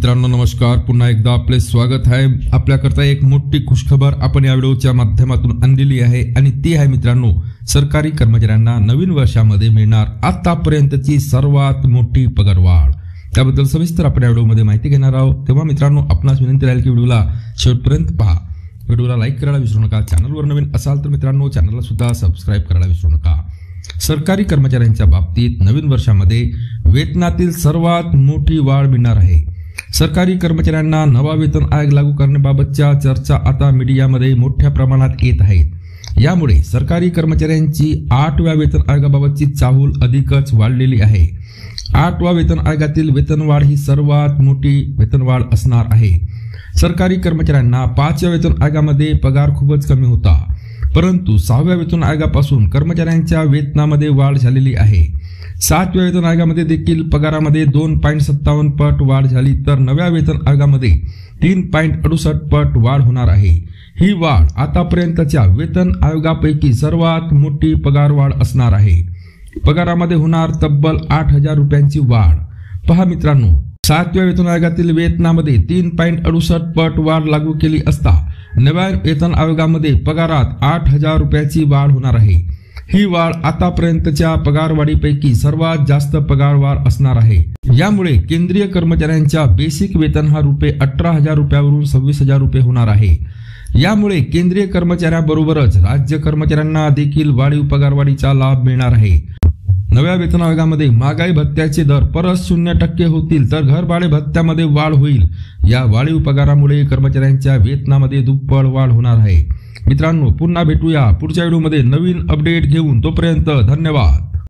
मित्रांनो नमस्कार, पुन्हा एकदा आपले स्वागत आहे। आपल्याकरता एक मोठी खुशखबर आपण या व्हिडिओच्या माध्यमातून आणलेली आहे आणि ती आहे मित्रांनो, सरकारी कर्मचाऱ्यांना नवीन वर्षामध्ये मिळणार आतापर्यंतची सर्वात मोठी पगारवाढ। त्याबद्दल सविस्तर आपण या व्हिडिओमध्ये माहिती घेणार आहोत। तेव्हा मित्रांनो आपणास विनंती राहील की व्हिडिओला शेवटपर्यंत पहा। व्हिडिओला लाईक करायला विसरू नका। चॅनलवर नवीन असाल तर मित्रांनो चॅनलला सुद्धा सबस्क्राइब करायला विसरू नका। सरकारी कर्मचाऱ्यांच्या बाबतीत नवीन वर्षामध्ये वेतनातील सर्वात मोठी वाढ मिळणार आहे। सरकारी कर्मचाऱ्यांना नवा वेतन आयोग लागू करण्याबाबतच्या चर्चा आता मीडियामध्ये मोठ्या प्रमाणात येत आहेत। यामुळे सरकारी कर्मचाऱ्यांची 8व्या वेतन आयोगाबाबतची चाहूल अधिकच वाढलेली आहे। 8व्या वेतन आयोगातील वेतनवाढ ही सर्वात मोठी वेतनवाढ असणार आहे। सरकारी कर्मचाऱ्यांना 5व्या वेतन आयोगामध्ये पगार खूपच कमी होता, परंतु 6व्या वेतन आयोगापासून कर्मचाऱ्यांच्या वेतनामध्ये वाढ झालेली आहे। 7व्या वेतन आयोगामध्ये देखील पगारामध्ये 2.57 पट वाढ झाली, तर 9व्या वेतन आयोगामध्ये 3.68 पट वाढ होणार आहे। ही वाढ आतापर्यंतच्या वेतन आयोगापैकी सर्वात मोठी पगारवाढ असणार आहे। पगारामध्ये होणार तब्बल 8,000 रुपयांची वाढ। पहा मित्रांनो, 7व्या वेतन आयोगातील वेतनामध्ये 3.68 पट वाढ लागू केली असता 9व्या वेतन आयोगामध्ये पगारात 8,000 रुपयाची वाढ होणार आहे। ही वाढ आतापर्यंतच्या पगारवाढीपैकी सर्वात जास्त पगारवाढ असणार आहे। यामुळे केंद्रीय कर्मचाऱ्यांच्या बेसिक वेतन हा ₹18,000 रुपयावरून 26,000 रुपये होणार आहे। यामुळे केंद्रीय कर्मचाऱ्यांबरोबरच राज्य कर्मचाऱ्यांना देखील वाढीव पगारवाढीचा लाभ मिळणार आहे। नव्या वेतन आयोगामध्ये महागाई भत्त्याचे दर परत 0% होतील, तर घरभाडे भत्त्यामध्ये वाढ होईल। या वाढीव पगारामुळे कर्मचाऱ्यांच्या वेतनामध्ये दुप्पट वाढ होणार आहे। मित्रांनो पुन्हा भेटूया पुढच्या व्हिडिओमध्ये नवीन अपडेट घेऊन। तोपर्यंत धन्यवाद।